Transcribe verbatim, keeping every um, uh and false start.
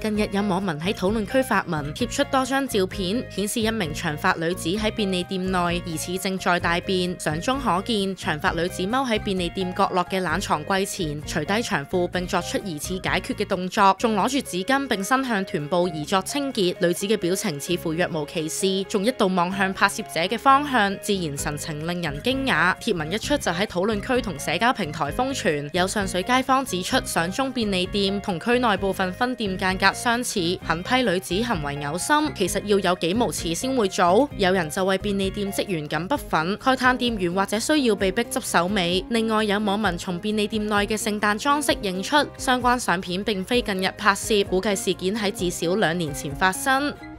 近日有網民喺討論區發文貼出多張照片，顯示一名長髮女子喺便利店內疑似正在大便。相中可見，長髮女子踎喺便利店角落嘅冷藏櫃前，除低長褲並作出疑似解決嘅動作，仲攞住紙巾並伸向臀部而作清潔。女子嘅表情似乎若無其事，仲一度望向拍攝者嘅方向，自然神情令人驚訝。貼文一出就喺討論區同社交平台瘋傳，有上水街坊指出，相中便利店同區內部分分店間隔相似，狠批女子行為嘔心，其實要有幾無恥先會做。有人就為便利店職員感不忿，慨嘆店員或者需要被逼執手尾。另外有網民從便利店內嘅聖誕裝飾認出，相關相片並非近日拍攝，估計事件喺至少兩年前發生。